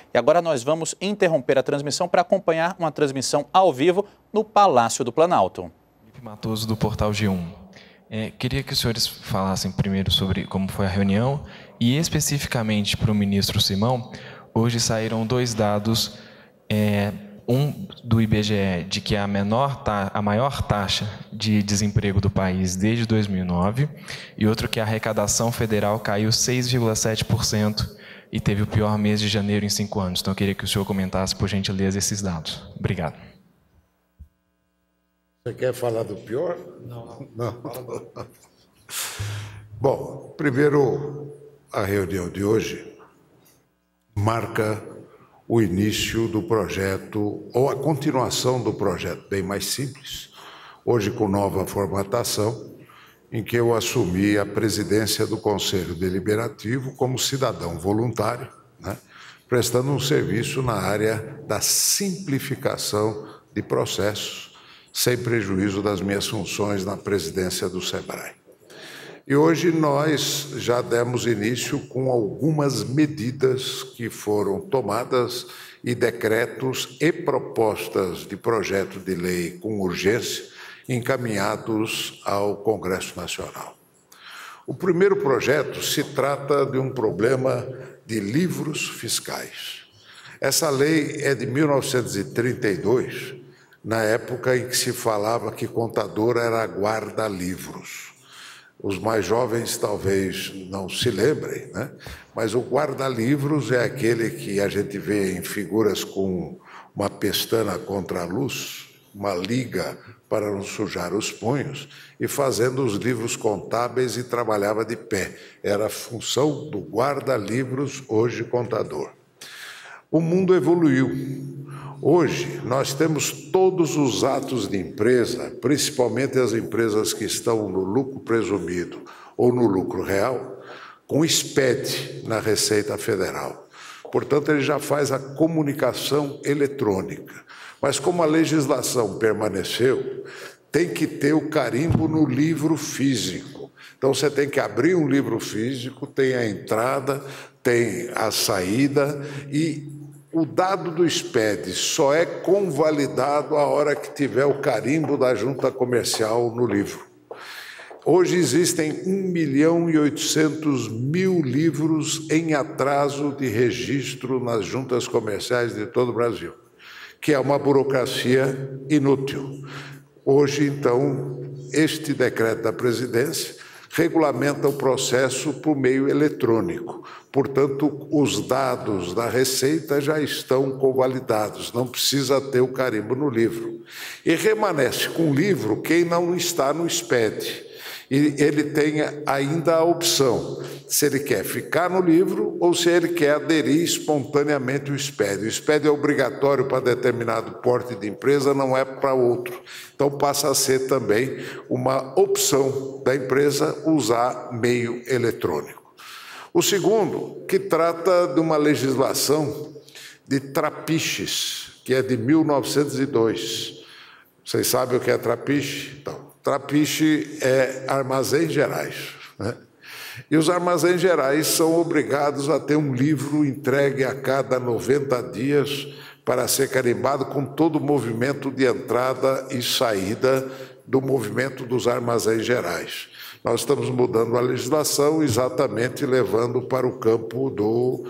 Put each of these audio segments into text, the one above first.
E agora nós vamos interromper a transmissão para acompanhar uma transmissão ao vivo no Palácio do Planalto. Felipe Matoso, do Portal G1. Queria que os senhores falassem primeiro sobre como foi a reunião e especificamente para o ministro Simão. Hoje saíram dois dados, um do IBGE de que é a maior taxa de desemprego do país desde 2009 e outro que a arrecadação federal caiu 6,7% e teve o pior mês de janeiro em 5 anos. Então eu queria que o senhor comentasse, por gentileza, esses dados. Obrigado. Você quer falar do pior? Não. Bom, primeiro, a reunião de hoje marca o início do projeto, ou a continuação do projeto Bem Mais Simples, hoje com nova formatação, em que eu assumi a presidência do Conselho Deliberativo como cidadão voluntário, né, prestando um serviço na área da simplificação de processos, sem prejuízo das minhas funções na presidência do SEBRAE. E hoje nós já demos início com algumas medidas que foram tomadas e decretos e propostas de projeto de lei com urgência encaminhados ao Congresso Nacional. O primeiro projeto se trata de um problema de livros fiscais. Essa lei é de 1932, na época em que se falava que contador era guarda-livros. Os mais jovens talvez não se lembrem, né? Mas o guarda-livros é aquele que a gente vê em figuras com uma pestana contra a luz, uma liga para não sujar os punhos, e fazendo os livros contábeis e trabalhava de pé. Era a função do guarda-livros, hoje contador. O mundo evoluiu. Hoje, nós temos todos os atos de empresa, principalmente as empresas que estão no lucro presumido ou no lucro real, com SPED na Receita Federal. Portanto, ele já faz a comunicação eletrônica. Mas como a legislação permaneceu, tem que ter o carimbo no livro físico. Então, você tem que abrir um livro físico, tem a entrada, tem a saída e o dado do SPED só é convalidado a hora que tiver o carimbo da junta comercial no livro. Hoje existem 1.800.000 livros em atraso de registro nas juntas comerciais de todo o Brasil, que é uma burocracia inútil. Hoje, então, este decreto da presidência regulamenta o processo por meio eletrônico. Portanto, os dados da Receita já estão convalidados, não precisa ter o carimbo no livro. E permanece com o livro quem não está no SPED. E ele tem ainda a opção, se ele quer ficar no livro ou se ele quer aderir espontaneamente ao SPED. O SPED é obrigatório para determinado porte de empresa, não é para outro. Então passa a ser também uma opção da empresa usar meio eletrônico. O segundo, que trata de uma legislação de trapiches, que é de 1902. Vocês sabem o que é trapiche? Então, trapiche é armazéns gerais, né? E os armazéns gerais são obrigados a ter um livro entregue a cada 90 dias para ser carimbado com todo o movimento de entrada e saída do movimento dos armazéns gerais. Nós estamos mudando a legislação exatamente levando para o campo do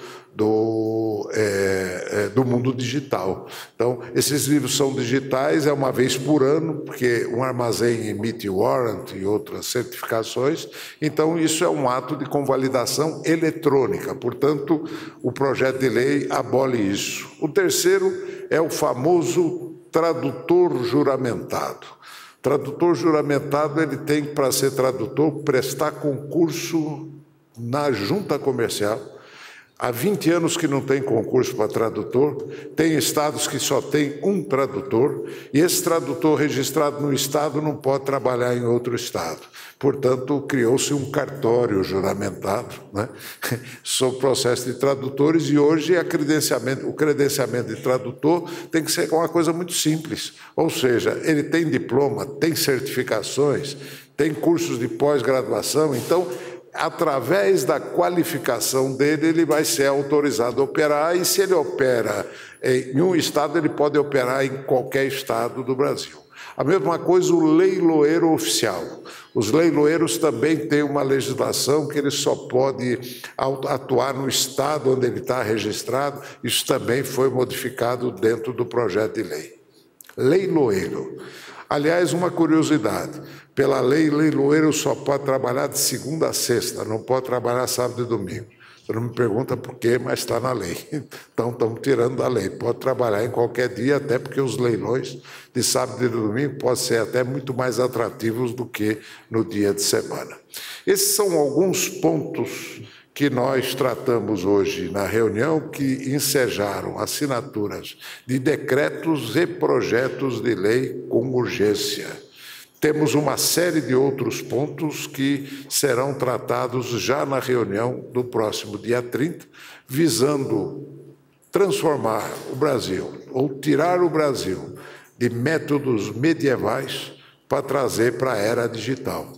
mundo digital. Então, esses livros são digitais, é uma vez por ano, porque um armazém emite warrant e outras certificações, então isso é um ato de convalidação eletrônica, portanto, o projeto de lei abole isso. O terceiro é o famoso tradutor juramentado. Tradutor juramentado, ele tem, para ser tradutor, prestar concurso na junta comercial. Há 20 anos que não tem concurso para tradutor, tem estados que só tem um tradutor, e esse tradutor registrado no estado não pode trabalhar em outro estado. Portanto, criou-se um cartório juramentado, né, sobre o processo de tradutores, e hoje o credenciamento de tradutor tem que ser uma coisa muito simples. Ou seja, ele tem diploma, tem certificações, tem cursos de pós-graduação, então através da qualificação dele, ele vai ser autorizado a operar, e se ele opera em um estado, ele pode operar em qualquer estado do Brasil. A mesma coisa o leiloeiro oficial. Os leiloeiros também têm uma legislação que ele só pode atuar no estado onde ele está registrado. Isso também foi modificado dentro do projeto de lei. Leiloeiro. Aliás, uma curiosidade, pela lei, leiloeiro só pode trabalhar de segunda a sexta, não pode trabalhar sábado e domingo. Você não me pergunta por quê, mas está na lei. Então, estamos tirando da lei. Pode trabalhar em qualquer dia, até porque os leilões de sábado e domingo podem ser até muito mais atrativos do que no dia de semana. Esses são alguns pontos que nós tratamos hoje na reunião, que ensejaram assinaturas de decretos e projetos de lei com urgência. Temos uma série de outros pontos que serão tratados já na reunião do próximo dia 30, visando transformar o Brasil, ou tirar o Brasil de métodos medievais para trazer para a era digital.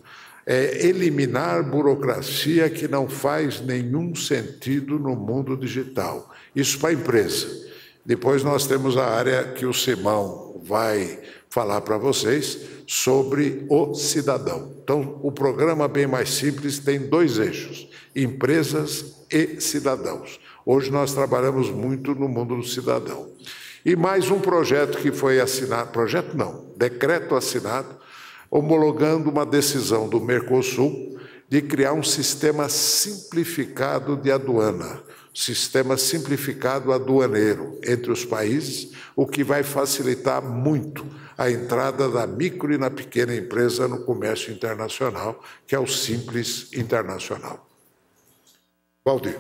É eliminar burocracia que não faz nenhum sentido no mundo digital. Isso para a empresa. Depois nós temos a área que o Simão vai falar para vocês sobre o cidadão. Então, o programa Bem Mais Simples tem dois eixos, empresas e cidadãos. Hoje nós trabalhamos muito no mundo do cidadão. E mais um projeto que foi assinado, projeto não, decreto assinado, homologando uma decisão do Mercosul de criar um sistema simplificado de aduana, sistema simplificado aduaneiro entre os países, o que vai facilitar muito a entrada da micro e na pequena empresa no comércio internacional, que é o Simples Internacional. Valdir.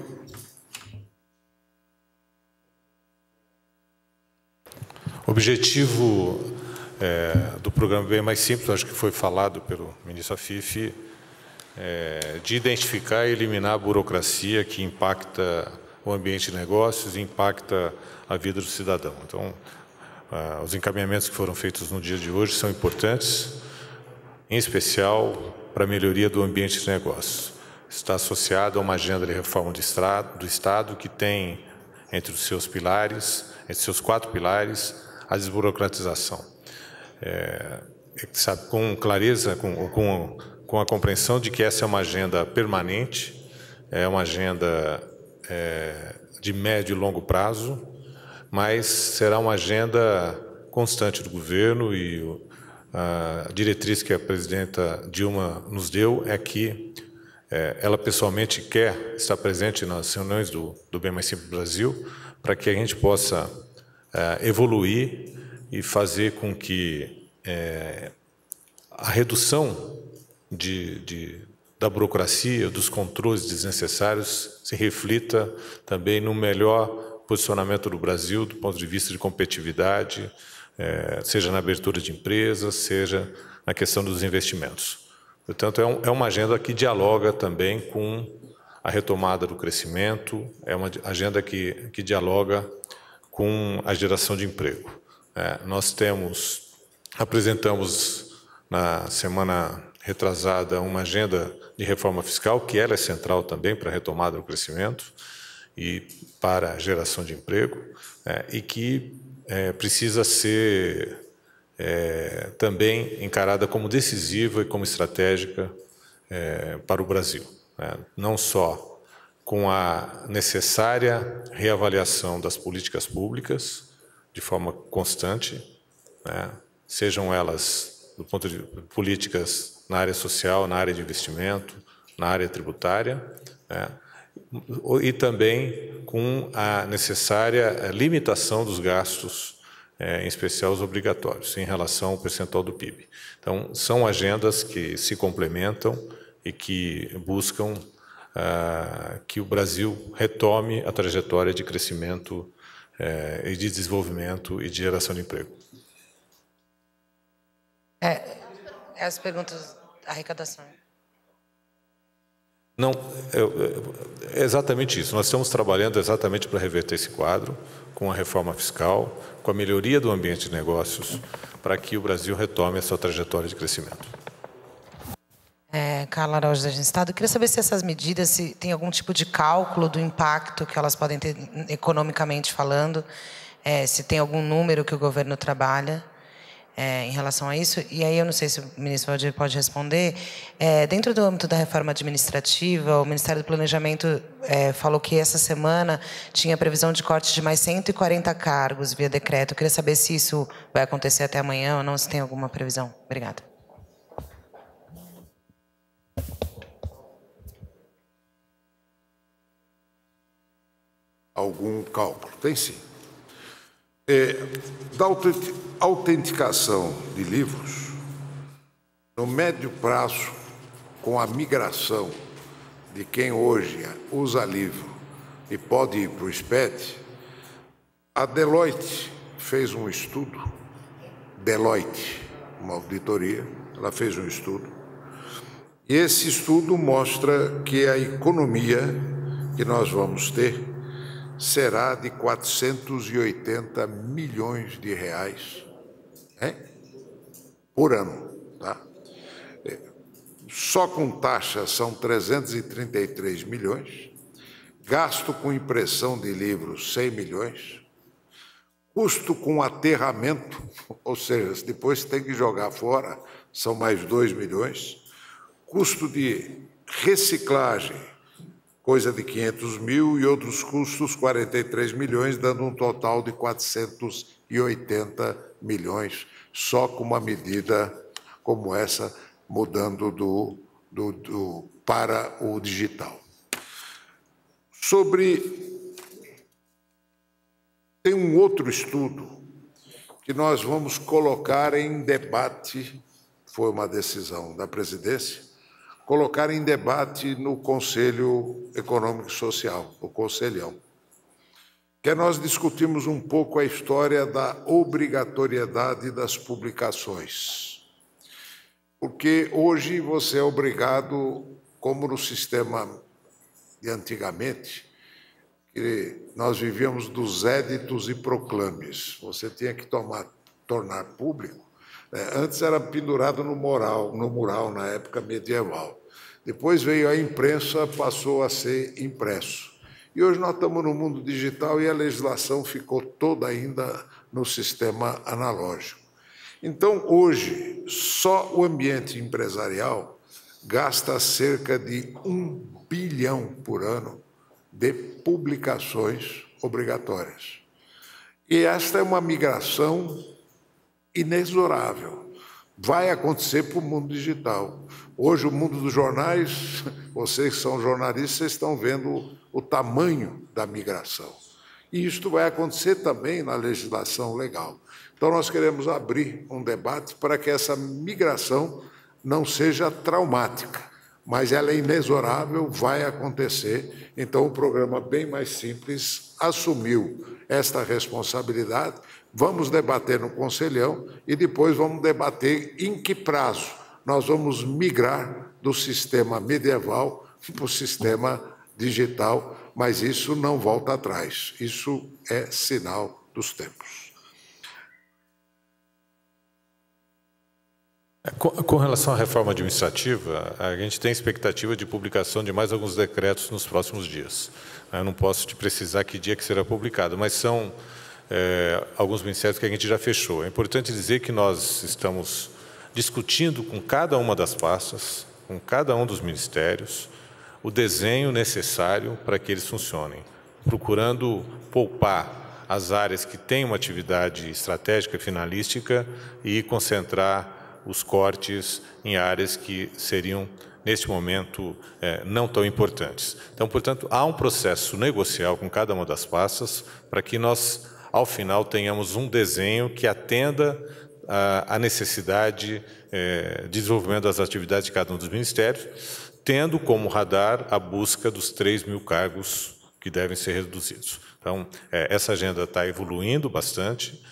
O objetivo do programa Bem Mais Simples, acho que foi falado pelo ministro Afife, de identificar e eliminar a burocracia que impacta o ambiente de negócios e impacta a vida do cidadão. Então, os encaminhamentos que foram feitos no dia de hoje são importantes, em especial para a melhoria do ambiente de negócios. Está associado a uma agenda de reforma do Estado que tem entre os seus pilares, entre seus 4 pilares, a desburocratização. Sabe, com clareza, com a compreensão de que essa é uma agenda permanente, é uma agenda de médio e longo prazo, mas será uma agenda constante do governo, e a diretriz que a presidenta Dilma nos deu é que ela pessoalmente quer estar presente nas reuniões do Bem Mais Simples Brasil, para que a gente possa evoluir e fazer com que a redução da burocracia, dos controles desnecessários, se reflita também no melhor posicionamento do Brasil do ponto de vista de competitividade, seja na abertura de empresas, seja na questão dos investimentos. Portanto, é uma agenda que dialoga também com a retomada do crescimento, é uma agenda que dialoga com a geração de emprego. Nós apresentamos na semana retrasada uma agenda de reforma fiscal, que ela é central também para a retomada do crescimento e para a geração de emprego, e que precisa ser também encarada como decisiva e como estratégica para o Brasil. Não só com a necessária reavaliação das políticas públicas de forma constante, sejam elas do ponto de políticas na área social, na área de investimento, na área tributária, e também com a necessária limitação dos gastos, em especial os obrigatórios, em relação ao percentual do PIB. Então, são agendas que se complementam e que buscam que o Brasil retome a trajetória de crescimento e de desenvolvimento e de geração de emprego. As perguntas da arrecadação. Não, é exatamente isso. Nós estamos trabalhando exatamente para reverter esse quadro, com a reforma fiscal, com a melhoria do ambiente de negócios, para que o Brasil retome a sua trajetória de crescimento. Carla Araújo, da Agência Estado. Eu queria saber se essas medidas, se tem algum tipo de cálculo do impacto que elas podem ter economicamente falando, se tem algum número que o governo trabalha em relação a isso. E aí eu não sei se o ministro Valdir pode responder. Dentro do âmbito da reforma administrativa, o Ministério do Planejamento falou que essa semana tinha previsão de corte de mais 140 cargos via decreto. Eu queria saber se isso vai acontecer até amanhã ou não, se tem alguma previsão. Obrigada. Algum cálculo? Tem sim. Da autenticação de livros, no médio prazo, com a migração de quem hoje usa livro e pode ir para o SPED, a Deloitte fez um estudo, uma auditoria, ela fez um estudo, e esse estudo mostra que a economia que nós vamos ter será de 480 milhões de reais por ano. Tá? Só com taxa são 333 milhões, gasto com impressão de livros 100 milhões, custo com aterramento, ou seja, depois tem que jogar fora, são mais 2 milhões, custo de reciclagem, coisa de 500 mil, e outros custos, 43 milhões, dando um total de 480 milhões, só com uma medida como essa, mudando para o digital. Tem um outro estudo que nós vamos colocar em debate, foi uma decisão da presidência, colocar em debate no Conselho Econômico e Social, o Conselhão, que nós discutimos um pouco a história da obrigatoriedade das publicações. Porque hoje você é obrigado, como no sistema de antigamente, que nós vivíamos dos éditos e proclames, você tinha que tornar público. Antes era pendurado no mural, na época medieval. Depois veio a imprensa, passou a ser impresso. E hoje nós estamos no mundo digital e a legislação ficou toda ainda no sistema analógico. Então, hoje, só o ambiente empresarial gasta cerca de 1 bilhão por ano de publicações obrigatórias. E esta é uma migração inexorável. Vai acontecer para o mundo digital. Hoje, o mundo dos jornais, vocês que são jornalistas, vocês estão vendo o tamanho da migração. E isto vai acontecer também na legislação legal. Então, nós queremos abrir um debate para que essa migração não seja traumática, mas ela é inexorável, vai acontecer. Então, o programa Bem Mais Simples assumiu esta responsabilidade. Vamos debater no Conselhão e depois vamos debater em que prazo nós vamos migrar do sistema medieval para o sistema digital, mas isso não volta atrás, isso é sinal dos tempos. Com relação à reforma administrativa, a gente tem expectativa de publicação de mais alguns decretos nos próximos dias. Eu não posso te precisar que dia que será publicado, mas são alguns ministérios que a gente já fechou. É importante dizer que nós estamos discutindo com cada uma das pastas, com cada um dos ministérios, o desenho necessário para que eles funcionem, procurando poupar as áreas que têm uma atividade estratégica e finalística e concentrar os cortes em áreas que seriam, neste momento, não tão importantes. Então, portanto, há um processo negocial com cada uma das para que nós, ao final, tenhamos um desenho que atenda à necessidade de desenvolvimento das atividades de cada um dos ministérios, tendo como radar a busca dos 3.000 cargos que devem ser reduzidos. Então, essa agenda está evoluindo bastante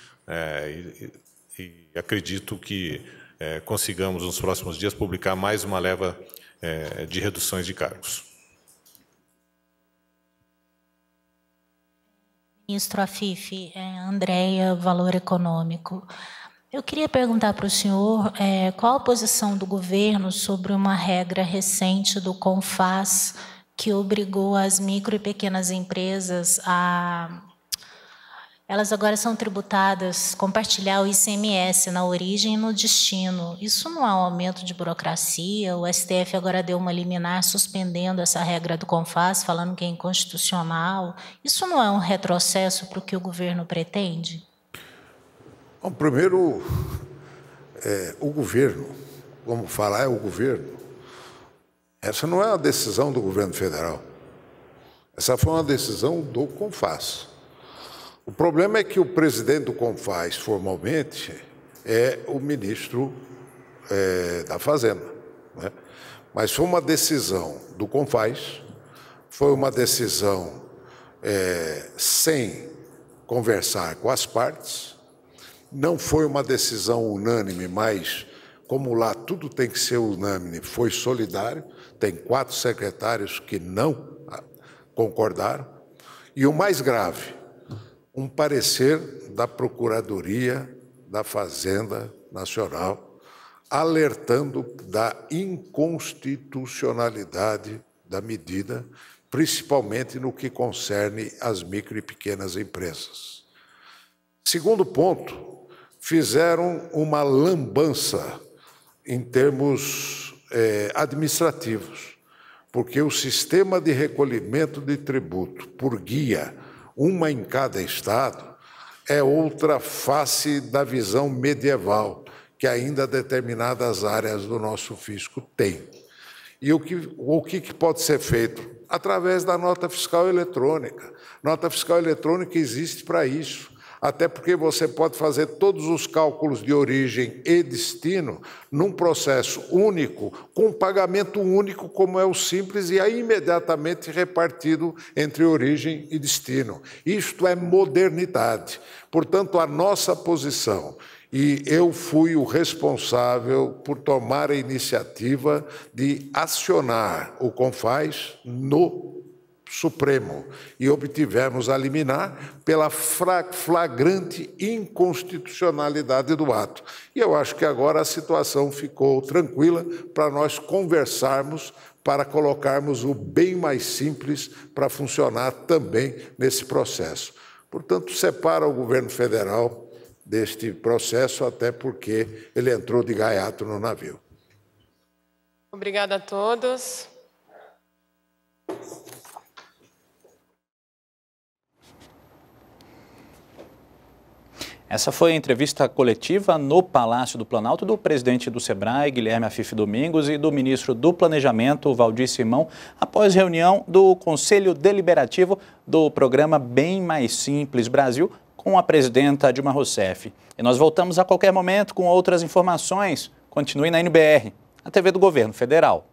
e acredito que consigamos, nos próximos dias, publicar mais uma leva de reduções de cargos. Ministro Afife, Andréia, Valor Econômico. Eu queria perguntar para o senhor qual a posição do governo sobre uma regra recente do CONFAS que obrigou as micro e pequenas empresas a... Elas agora são tributadas, compartilhar o ICMS na origem e no destino. Isso não é um aumento de burocracia? O STF agora deu uma liminar suspendendo essa regra do CONFAS, falando que é inconstitucional. Isso não é um retrocesso para o que o governo pretende? Bom, primeiro, o governo, como falar é o governo, essa não é uma decisão do governo federal. Essa foi uma decisão do CONFAS. O problema é que o presidente do CONFAS, formalmente, é o ministro da Fazenda, né? Mas foi uma decisão do CONFAS, foi uma decisão sem conversar com as partes, não foi uma decisão unânime, mas, como lá tudo tem que ser unânime, foi solidário, tem 4 secretários que não concordaram, e o mais grave, um parecer da Procuradoria da Fazenda Nacional alertando da inconstitucionalidade da medida, principalmente no que concerne às micro e pequenas empresas. Segundo ponto, fizeram uma lambança em termos administrativos, porque o sistema de recolhimento de tributo por guia, uma em cada estado, é outra face da visão medieval que ainda determinadas áreas do nosso fisco têm. E o que pode ser feito? Através da nota fiscal eletrônica. Nota fiscal eletrônica existe para isso, até porque você pode fazer todos os cálculos de origem e destino num processo único, com pagamento único, como é o Simples, e aí imediatamente repartido entre origem e destino. Isto é modernidade. Portanto, a nossa posição, e eu fui o responsável por tomar a iniciativa de acionar o CONFAS no Supremo, e obtivemos a liminar pela flagrante inconstitucionalidade do ato. E eu acho que agora a situação ficou tranquila para nós conversarmos, para colocarmos o bem mais simples para funcionar também nesse processo. Portanto, separa o governo federal deste processo, até porque ele entrou de gaiato no navio. Obrigada a todos. Essa foi a entrevista coletiva no Palácio do Planalto do presidente do SEBRAE, Guilherme Afife Domingos, e do ministro do Planejamento, Valdir Simão, após reunião do Conselho Deliberativo do programa Bem Mais Simples Brasil, com a presidenta Dilma Rousseff. E nós voltamos a qualquer momento com outras informações. Continue na NBR, a TV do Governo Federal.